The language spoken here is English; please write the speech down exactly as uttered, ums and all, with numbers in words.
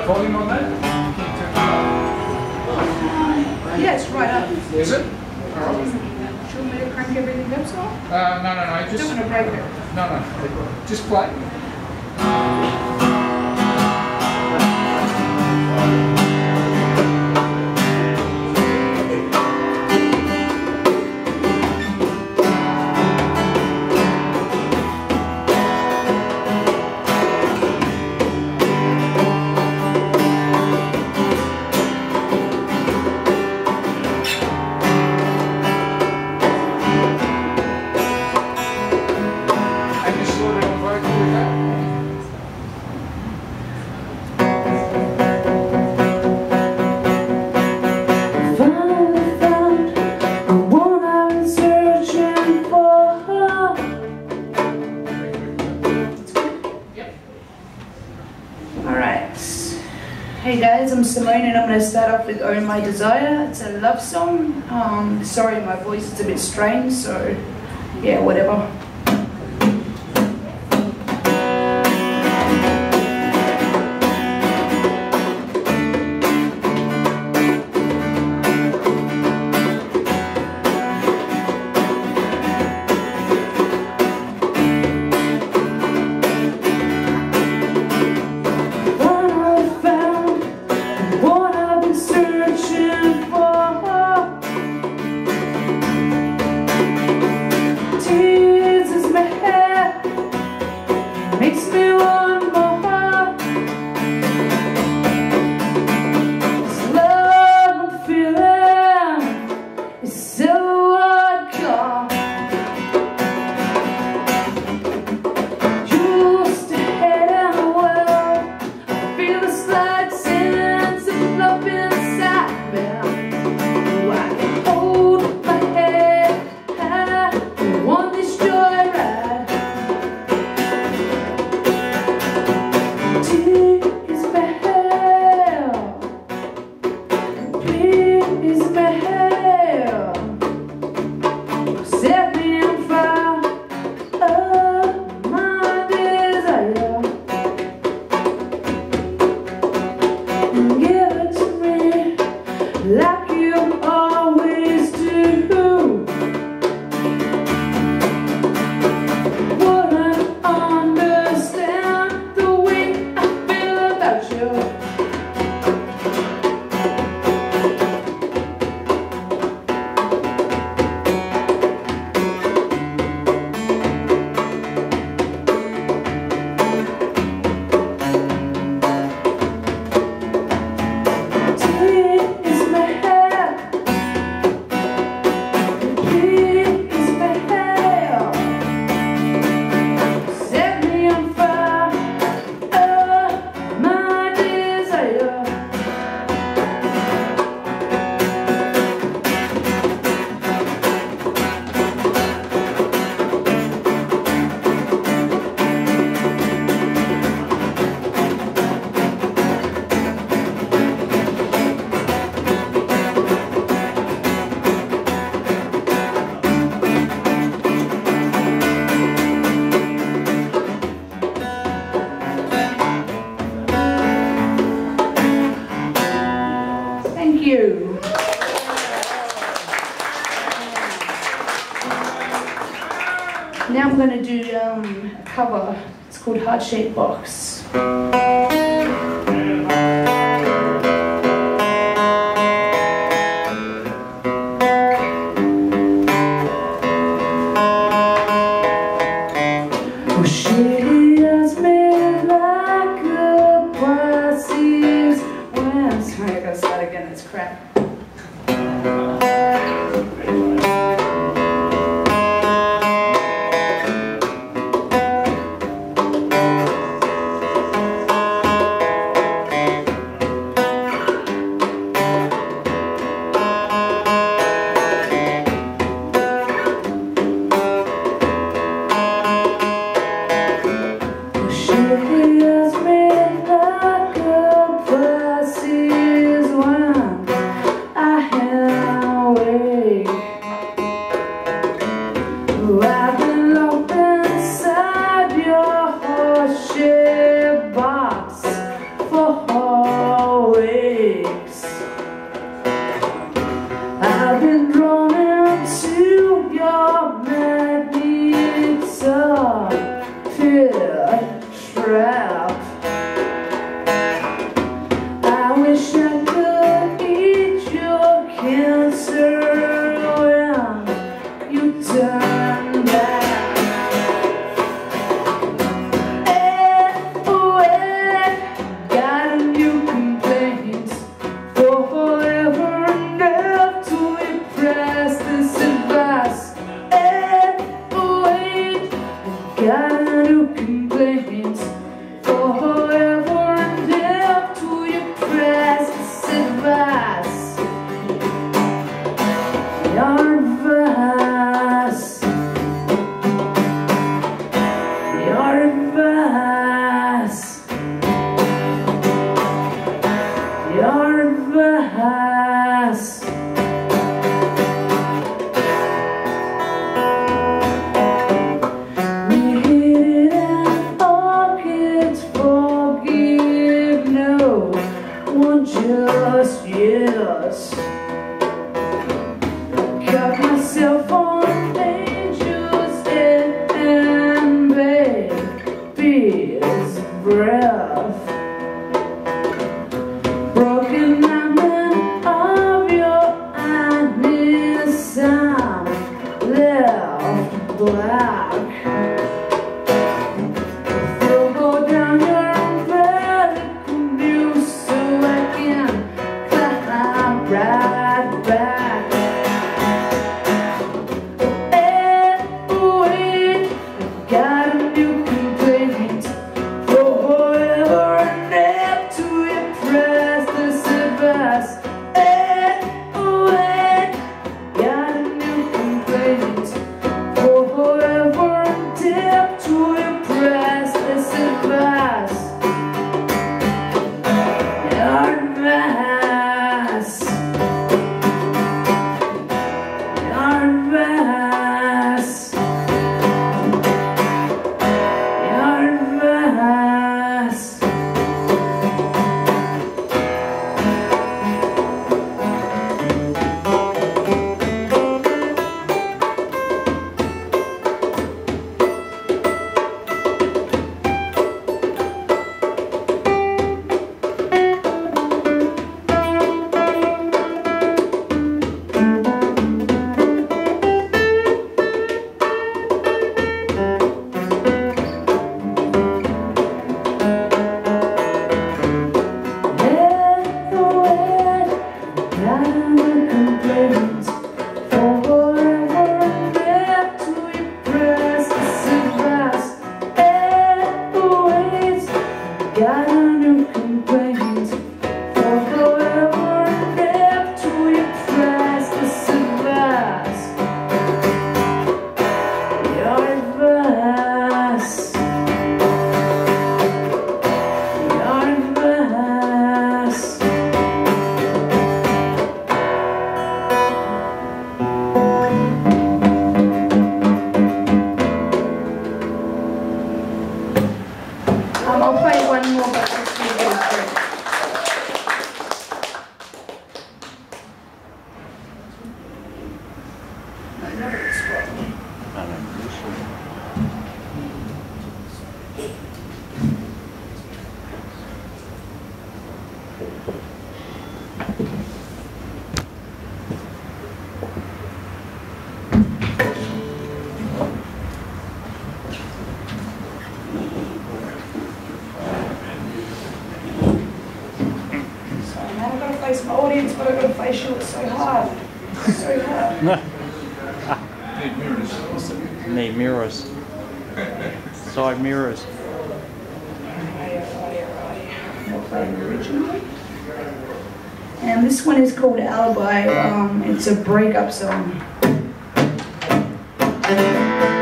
volume on that? Yeah, it's right up. Is it? All right. Do you want me to crank everything up so? Uh, no, no, no. Just don't want to break it. No, no. Just play. Hey guys, I'm Simone and I'm going to start off with Oh My Desire. It's a love song. Um, sorry, my voice is a bit strange, so yeah, whatever. Now I'm going to do um, a cover. It's called Heart Shaped Box. got no complaints. Forever and ever to your precious advice. Your advice. Your advice. Your advice. Needed and all kids forgive, no one just yes. Got myself on angel's head and baby's breath. Broken diamond of your eyes, I'm left black. They'll go down your umbrella view so I can climb right back. Anyway, got a new complaint. Forever and ever to impress this advice. Anyway, got a new complaint. Forever and ever to impress this advice. Your advice. Your advice. Your advice. Got a new complaint. Forever and ever to impress this advice. Your advice. Your advice. Um, I'll play one more, but this will go through. Another spot. I've got to face my audience, but I've got to face you. It's so hard. It's so hard. Need mirrors. Need mirrors. Side mirrors. We'll play the original. And this one is called Alibi. Um, it's a breakup song.